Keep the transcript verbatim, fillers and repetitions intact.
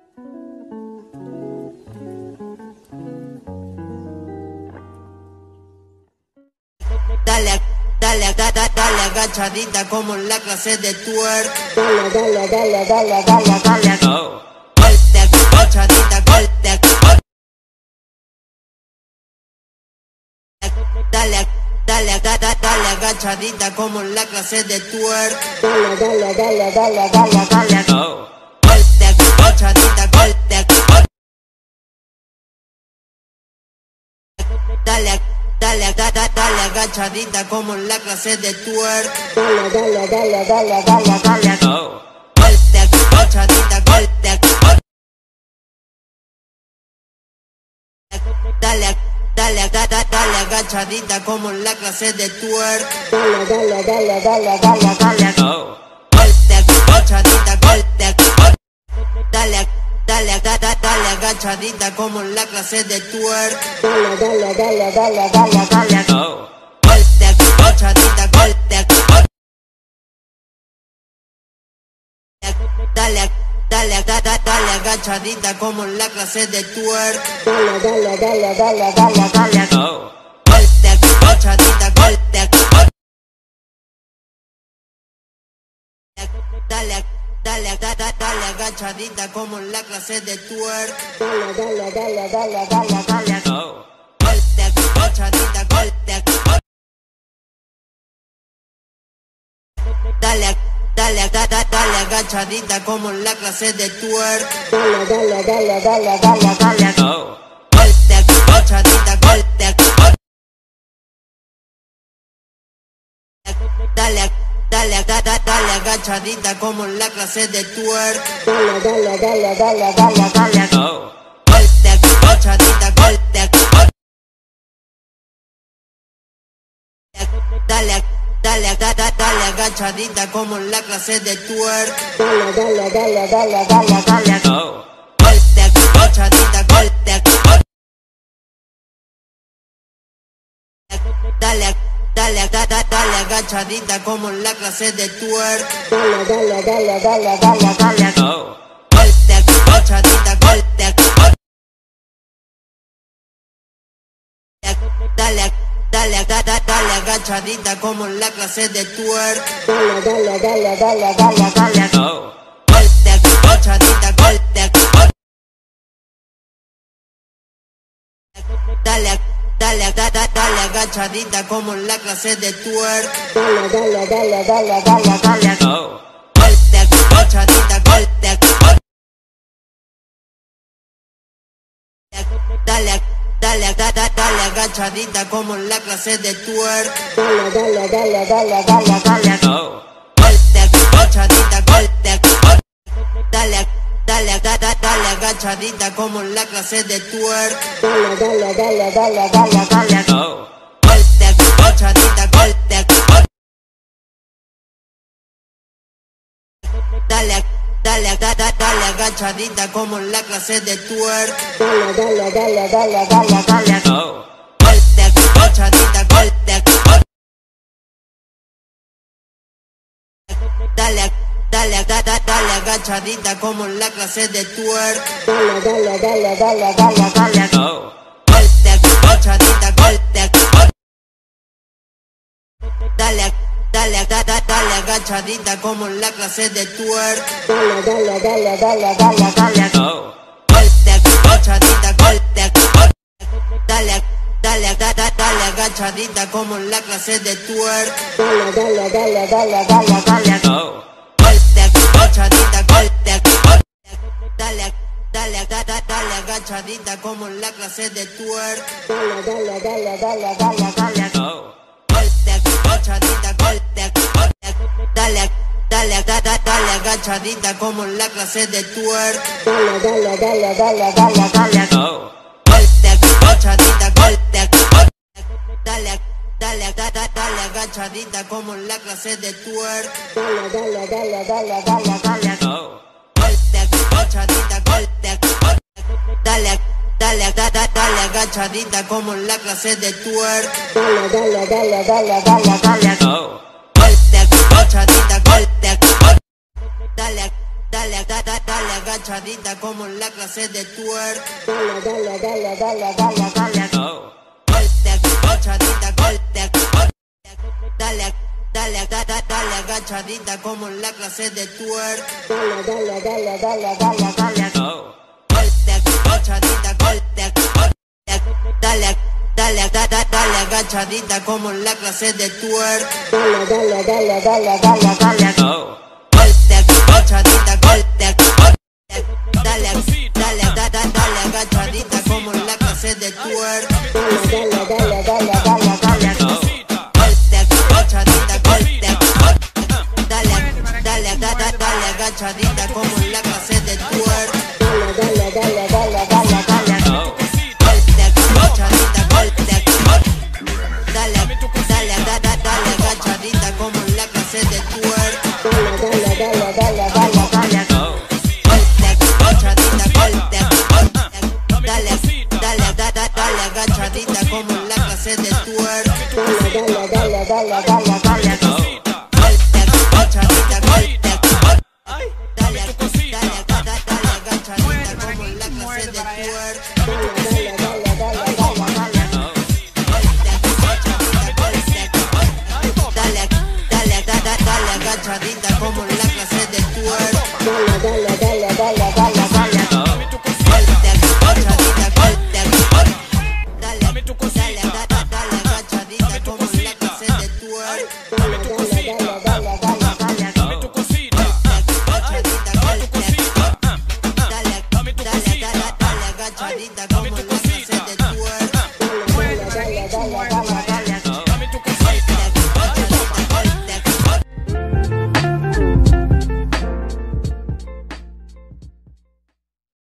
Dale, dale, dale, dale, agachadita como en la clase de twerk. Dale, dale, dale, dale, dale, dale. Oh. Golte, agachadita, golte. Dale, dale, dale, dale, agachadita como en la clase de twerk. Dale, dale, dale, dale, dale, dale. Oh. Golte, agachadita, golte. Dale, dale, dale, dale, agachadita como en la clase de twerk. Dale, dale, dale, dale, dale, dale. Oh. Golte, agachadita, golte. Dale, dale, dale, dale, agachadita como en la clase de twerk. Dale, dale, dale, dale, dale, dale. Oh. Golte, agachadita, golte. Dale, dale, dale, dale, agachadita como en la clase de twerk. Dale, dale, dale, dale, dale, dale. Oh. Golte, agachadita, golte. Dale, dale, dale, dale, agachadita como en la clase de twerk. Dale, dale, dale, dale, dale, dale. Oh. Golte, agachadita, golte. Dale, dale, dale, dale, agachadita como en la clase de twerk. Dale, dale, dale, dale, dale, dale. Oh. Golte, agachadita, golte. Dale, dale, dale, dale, agachadita como en la clase de twerk. Dale, dale, dale, dale, dale, dale. Oh. Golte, agachadita, golte. Dale, dale, dale, dale, agachadita como en la clase de twerk. Dale, dale, dale, dale, dale, dale. Oh. Golte, agachadita, golte. Dale, dale, dale, dale, agachadita como en la clase de twerk. Dale, dale, dale, dale, dale, dale. Oh. Golte, agachadita, golte. Dale, dale, dale, dale, agachadita como en la clase de twerk. Dale, dale, dale, dale, dale, dale. Oh. Golte, agachadita, golte. Dale, dale, dale, dale, agachadita como en la clase de twerk. Dale, dale, dale, dale, dale, dale. Oh. Golte, agachadita, golte. Dale, dale, dale, dale, agachadita como en la clase de twerk. Dale, dale, dale, dale, dale, dale. Oh. Golte, agachadita, golte. Dale, dale, dale, dale, agachadita como en la clase de twerk. Dale, dale, dale, dale, dale, dale. Oh. Golte, agachadita, golte. Dale, dale, dale, dale, agachadita como en la clase de twerk. Dale, dale, dale, dale, dale, dale. Oh. Golte, agachadita, golte. Dale, dale, dale, dale, agachadita como en la clase de twerk. Dale, dale, dale, dale, dale, dale. Oh. Golte, agachadita, golte. Dale, dale, dale, dale, agachadita como en la clase de twerk. Dale, dale, dale, dale, dale, dale. Oh. Golte, agachadita, golte. Dale, dale, dale, dale, agachadita como en la clase de twerk. Dale, dale, dale, dale, dale, dale. Oh. Golte, agachadita, golte. Dale, dale, dale, dale, agachadita como en la clase de twerk. Dale, dale, dale, dale, dale, dale. Oh. Golte, agachadita, golte. Dale, dale, dale, dale, agachadita como en la clase de twerk. Dale, dale, dale, dale, dale, dale. Oh. Golte, agachadita, golte. Dale, dale, dale, dale, agachadita como en la clase de twerk. Dale, dale, dale, dale, dale, dale. Oh. Golte, agachadita, golte. Dale, dale, dale, dale, agachadita como en la clase de twerk. Dale, dale, dale, dale, dale, dale. Oh. Golte, agachadita, golte. Dale, dale, dale, dale, agachadita como en la clase de twerk. Dale, dale, dale, dale, dale, dale. Oh. Golte, agachadita, golte. Dale, dale. dale, dale, dale agachadita como en la clase de twerk. Dale, dale, dale, dale, dale, dale. Oh. Golpe, agachadita, golpe, dale, dale, dale, dale agachadita como en la clase de twerk. Dale, dale, dale, dale, dale, dale. Oh. Golpe, agachadita, golpe, dale, dale, dale, dale agachadita como en la clase de twerk. Dale, dale, dale, dale, dale, dale. Oh. Golpe, agachadita, golpe, dale, dale, dale, dale agachadita como en la clase de twerk. Dale, dale, dale, dale, dale, dale. Oh. Golpe, agachadita, golpe, dale, dale, dale, dale agachadita como en la clase de twerk. Dale, dale, dale, dale, dale, dale. Oh. Golpe, agachadita, golpe, dale, dale, dale, dale agachadita como en la clase de twerk. Dale, dale, dale, dale, dale, dale. Oh. Golpe, agachadita, golpe, dale, dale, dale, dale agachadita como en la clase de twerk. Dale, dale, dale, dale, dale.